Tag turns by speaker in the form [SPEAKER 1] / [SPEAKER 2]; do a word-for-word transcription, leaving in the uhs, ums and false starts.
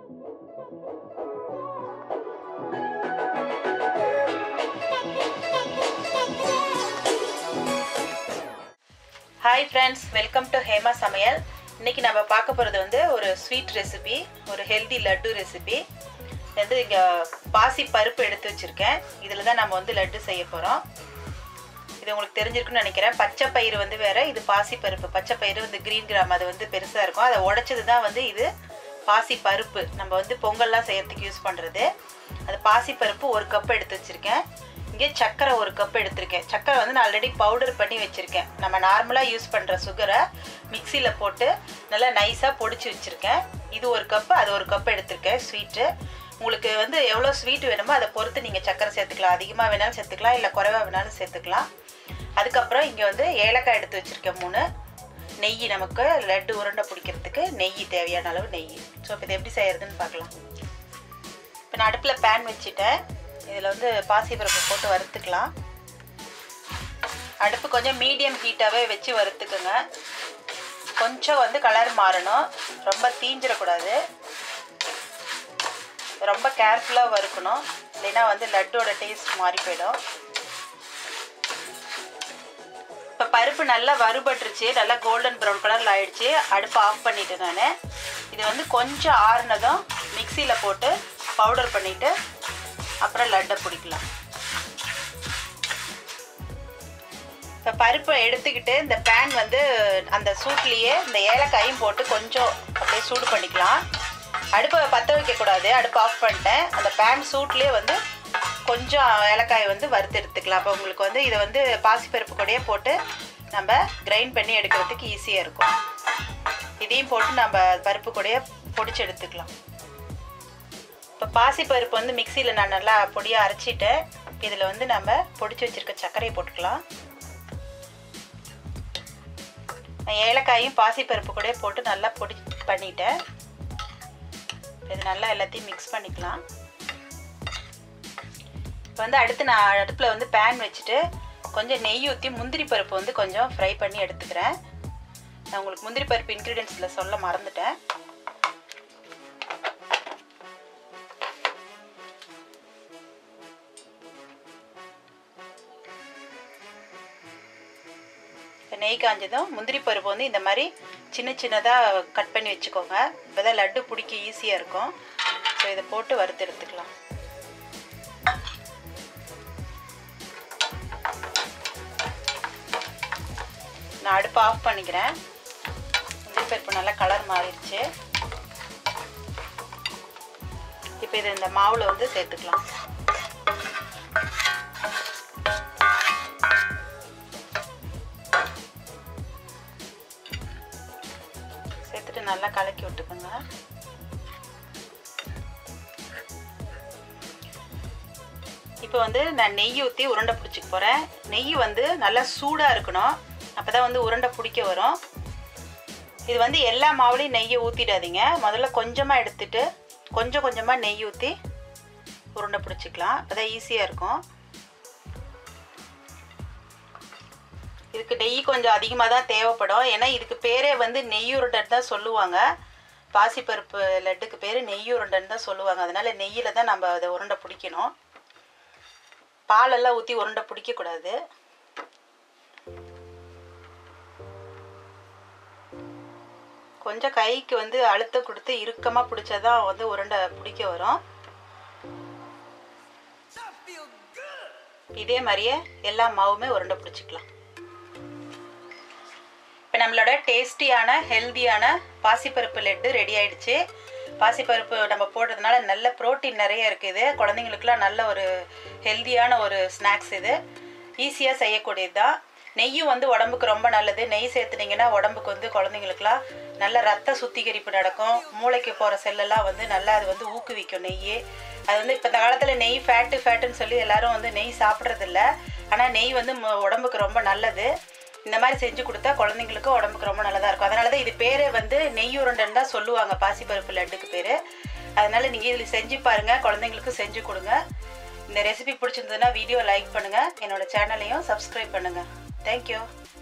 [SPEAKER 1] Hi friends, welcome to Hema Samayal. இன்னைக்கு நம்ம பார்க்க போறது வந்து ஒரு ஸ்வீட் ரெசிபி, ஒரு ஹெல்தி லட்டு ரெசிபி. இது இங்க பாசி பருப்பு எடுத்து வச்சிருக்கேன். இதில தான் நம்ம வந்து லட்டு செய்ய போறோம். இது உங்களுக்கு தெரிஞ்சிருக்கும்னு நினைக்கிறேன். பச்சை பயிறு வந்து வேற, இது பாசி பருப்பு. பச்சை பயிறு வந்து green gram அது வந்து பெருசா இருக்கும். அதை உடைச்சது தான் வந்து இது பாசி பருப்பு. நம்ம வந்து பொங்கல்லாம் செய்யறதுக்கு யூஸ் பண்றது. அது பாசி பருப்பு ஒரு கப் எடுத்து வச்சிருக்கேன். இங்கே சக்கரை ஒரு கப் எடுத்திருக்கேன். சக்கரை வந்து நான் ஆல்ரெடி பவுடர் பண்ணி வச்சுருக்கேன். நம்ம நார்மலாக யூஸ் பண்ணுற சுகரை மிக்சியில் போட்டு நல்லா நைஸாக பொடிச்சு வச்சுருக்கேன். இது ஒரு கப்பு, அது ஒரு கப் எடுத்திருக்கேன் ஸ்வீட்டு. உங்களுக்கு வந்து எவ்வளோ ஸ்வீட் வேணுமோ அதை பொறுத்து நீங்கள் சக்கரை சேர்த்துக்கலாம். அதிகமாக வேணாலும் சேர்த்துக்கலாம், இல்லை குறைவாக வேணாலும் சேர்த்துக்கலாம். அதுக்கப்புறம் இங்கே வந்து ஏலக்காய் எடுத்து வச்சுருக்கேன் மூணு. நெய், நமக்கு லட்டு உருண்டை பிடிக்கிறதுக்கு நெய், தேவையான அளவு நெய். ஸோ இப்போ இதை எப்படி செய்கிறதுன்னு பார்க்கலாம். இப்போ நான் அடுப்பில் பேன் வச்சுட்டேன். இதில் வந்து பாசிப்பருப்பு போட்டு வறுத்துக்கலாம். அடுப்பு கொஞ்சம் மீடியம் ஹீட்டாகவே வச்சு வறுத்துக்குங்க. கொஞ்சம் வந்து கலர் மாறணும், ரொம்ப தீஞ்சிடக்கூடாது. ரொம்ப கேர்ஃபுல்லாக வறுக்கணும், இல்லைன்னா வந்து லட்டோட டேஸ்ட் மாறி போயிடும். இப்போ பருப்பு நல்லா வறுபட்டுருச்சு, நல்லா கோல்டன் ப்ரௌன் கலரில் ஆயிடுச்சு. அடுப்பு ஆஃப் பண்ணிவிட்டு நான் இது வந்து கொஞ்சம் ஆறுனதும் மிக்சியில் போட்டு பவுடர் பண்ணிவிட்டு அப்புறம் லட்டை பிடிக்கலாம். இப்போ பருப்பை எடுத்துக்கிட்டு இந்த பேன் வந்து அந்த சூட்லேயே இந்த ஏலக்காயும் போட்டு கொஞ்சம் அப்படியே சூடு பண்ணிக்கலாம். அடுப்பை பற்ற வைக்கக்கூடாது, அடுப்பு ஆஃப் பண்ணிட்டேன். அந்த பேன் சூட்லேயே வந்து கொஞ்சம் ஏலக்காயை வந்து வறுத்து எடுத்துக்கலாம். அப்போ உங்களுக்கு வந்து இதை வந்து பாசிப்பருப்பு கூடயே போட்டு நம்ம கிரைண்ட் பண்ணி எடுக்கிறதுக்கு ஈஸியாக இருக்கும். இதையும் போட்டு நம்ம பருப்பு கூடயே பொடிச்சு எடுத்துக்கலாம். இப்போ பாசிப்பருப்பு வந்து மிக்சியில் நான் நல்லா பொடியாக அரைச்சிட்டேன். இதில் வந்து நம்ம பொடிச்சு வச்சுருக்க சர்க்கரையை போட்டுக்கலாம். நான் ஏலக்காயும் பாசிப்பருப்பு கூட போட்டு நல்லா பொடி பண்ணிட்டேன். இது நல்லா எல்லாத்தையும் மிக்ஸ் பண்ணிக்கலாம். இப்போ வந்து அடுத்து நான் அடுப்பில் வந்து பேன் வச்சுட்டு கொஞ்சம் நெய் ஊற்றி முந்திரி பருப்பு வந்து கொஞ்சம் ஃப்ரை பண்ணி எடுத்துக்கிறேன். நான் உங்களுக்கு முந்திரி பருப்பு இன்க்ரீடியன்ஸில் சொல்ல மறந்துட்டேன். நெய் காஞ்சதும் முந்திரி பருப்பு வந்து இந்த மாதிரி சின்ன சின்னதாக கட் பண்ணி வச்சுக்கோங்க. இப்போ தான் லட்டு பிடிக்க ஈஸியாக இருக்கும். ஸோ இதை போட்டு வறுத்து எடுத்துக்கலாம். நான் அடுப்பு ஆஃப் பண்ணிக்கிறேன். முந்திரி பருப்பு நல்லா கலர் மாறிடுச்சு. இப்போ இது இந்த மாவில் வந்து சேர்த்துக்கலாம். நல்லா கலக்கி விட்டுக்கோங்க. இப்போ வந்து நான் நெய் ஊற்றி உருண்டை பிடிச்சிக்க போகிறேன். நெய் வந்து நல்லா சூடாக இருக்கணும், அப்போ தான் வந்து உருண்டை பிடிக்க வரும். இது வந்து எல்லா மாவுலையும் நெய்யை ஊற்றிடாதீங்க. முதல்ல கொஞ்சமாக எடுத்துட்டு கொஞ்சம் கொஞ்சமாக நெய் ஊற்றி உருண்டை பிடிச்சிக்கலாம். அப்போ தான் ஈஸியாக இருக்கும். இதுக்கு நெய் கொஞ்சம் அதிகமாக தான் தேவைப்படும். ஏன்னா இதுக்கு பேரே வந்து நெய் உருண்டைன்னு தான் சொல்லுவாங்க. பாசிப்பருப்பு லட்டுக்கு பேர் நெய் உருண்டைன்னு தான் சொல்லுவாங்க. அதனால் நெய்யில் தான் நம்ம அதை உருண்டை பிடிக்கணும். பாலெல்லாம் ஊற்றி உருண்டை பிடிக்கக்கூடாது. கொஞ்சம் கைக்கு வந்து அழுத்தம் கொடுத்து இறுக்கமாக பிடிச்சாதான் வந்து உருண்டை பிடிக்க வரும். இதே மாதிரியே எல்லா மாவுமே உருண்டை பிடிச்சிக்கலாம். இப்போ நம்மளோட டேஸ்டியான ஹெல்த்தியான பாசிப்பருப்பு லட்டு ரெடி ஆகிடுச்சு. பாசிப்பருப்பு நம்ம போடுறதுனால நல்ல ப்ரோட்டீன் நிறைய இருக்குது. குழந்தைங்களுக்குலாம் நல்ல ஒரு ஹெல்த்தியான ஒரு ஸ்நாக்ஸ். இது ஈஸியாக செய்யக்கூடியது தான். நெய்யும் வந்து உடம்புக்கு ரொம்ப நல்லது. நெய் சேர்த்துனீங்கன்னா உடம்புக்கு வந்து குழந்தைங்களுக்குலாம் நல்ல ரத்த சுத்திகரிப்பு நடக்கும். மூளைக்கு போகிற செல்லெல்லாம் வந்து நல்லா அது வந்து ஊக்குவிக்கும் நெய். அது வந்து இப்போ இந்த காலத்தில் நெய் ஃபேட்டு ஃபேட்டுன்னு சொல்லி எல்லோரும் வந்து நெய் சாப்பிட்றதில்ல. ஆனால் நெய் வந்து உடம்புக்கு ரொம்ப நல்லது. இந்த மாதிரி செஞ்சு கொடுத்தா குழந்தைங்களுக்கு உடம்புக்கு ரொம்ப நல்லதாக இருக்கும். அதனால தான் இது பேரே வந்து நெய் உருண்டைன்னு தான் சொல்லுவாங்க, பாசிப்பருப்பு லட்டுக்கு பேர். அதனால் நீங்கள் இதில் செஞ்சு பாருங்கள், குழந்தைங்களுக்கு செஞ்சு கொடுங்க. இந்த ரெசிபி பிடிச்சிருந்ததுன்னா வீடியோ லைக் பண்ணுங்கள், என்னோடய சேனலையும் சப்ஸ்கிரைப் பண்ணுங்கள். தேங்க்யூ.